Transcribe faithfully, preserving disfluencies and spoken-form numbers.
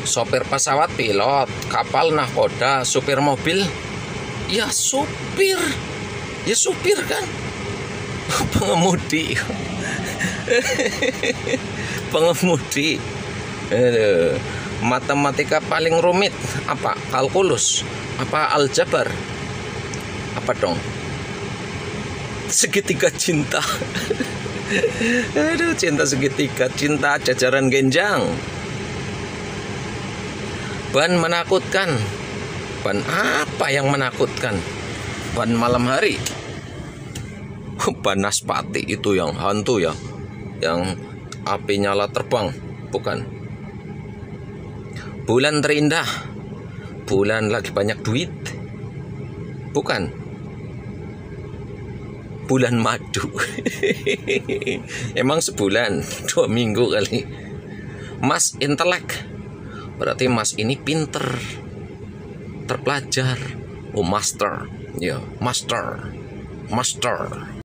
Sopir pesawat pilot, kapal nahkoda, supir mobil ya supir, ya supir kan, pengemudi, pengemudi. Aduh. Matematika paling rumit apa? Kalkulus, apa aljabar, apa dong? Segitiga cinta. Aduh, cinta segitiga, cinta jajaran genjang. Ban menakutkan. Ban apa yang menakutkan? Ban malam hari. Ban naspati itu yang hantu ya, yang api nyala terbang, bukan? Bulan terindah, bulan lagi banyak duit, bukan? Bulan madu. Emang sebulan, dua minggu kali. Mas intelek, berarti mas ini pinter, terpelajar. Oh master, ya master, master.